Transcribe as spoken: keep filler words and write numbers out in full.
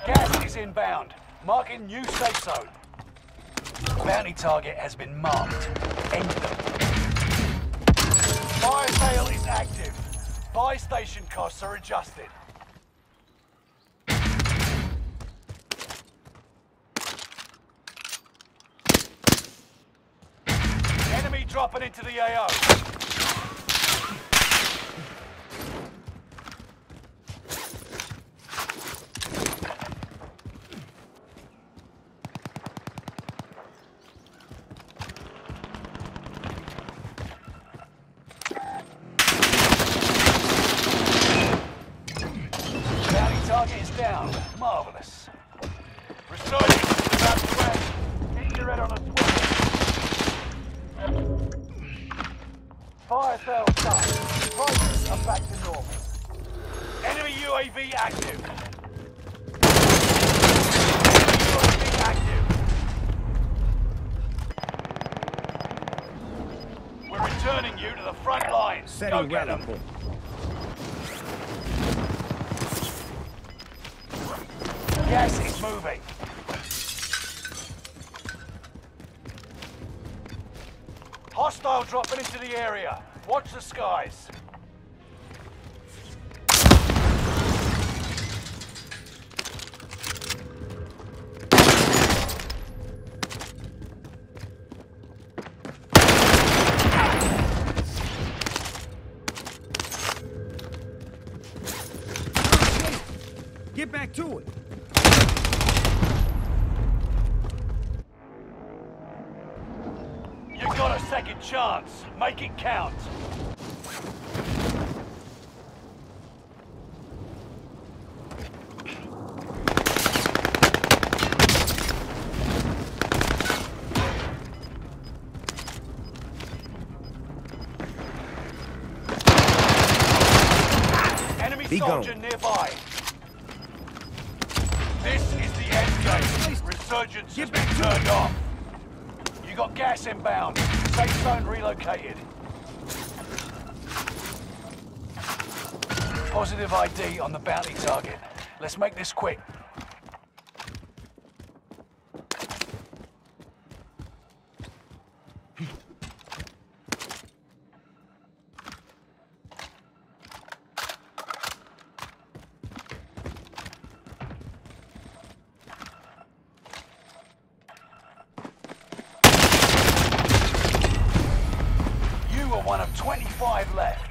Gas is inbound. Marking new safe zone. Bounty target has been marked. End them. Fire sale is active. Buy station costs are adjusted. Enemy dropping into the A O. Target is down. Marvelous. Resurgence is about to end. Keep your head on a swivel. Fire sales done. Prices are back to normal. Enemy U A V active. Enemy U A V active. We're returning you to the front lines. Go get them. Gas is moving. Hostile dropping into the area. Watch the skies. Get back to it. You got a second chance. Make it count. Enemy Be soldier gone. nearby. This is the end game. Resurgence has been turned off. You got gas inbound. Safe zone relocated. Positive I D on the bounty target. Let's make this quick. One of twenty-five left.